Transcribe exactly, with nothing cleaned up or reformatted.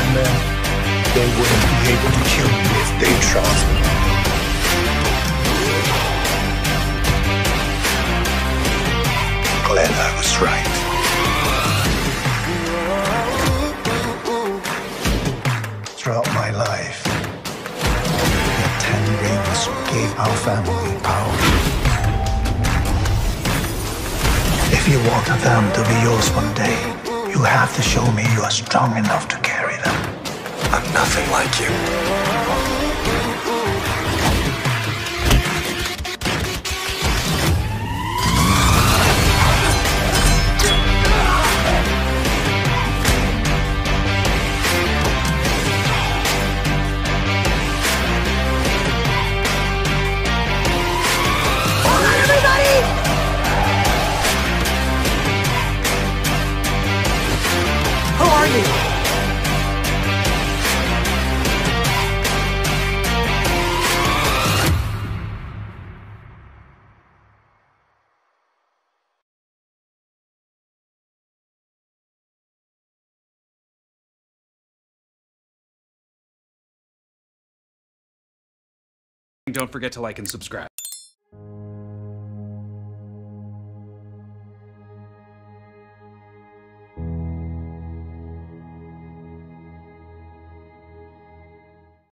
find them, they wouldn't be able to kill me if they tried. Glad I was right. Throughout my life, the Ten Rings gave our family power. If you want them to be yours one day, you have to show me you are strong enough to carry them. I'm nothing like you. Who are you? Don't forget to like and subscribe.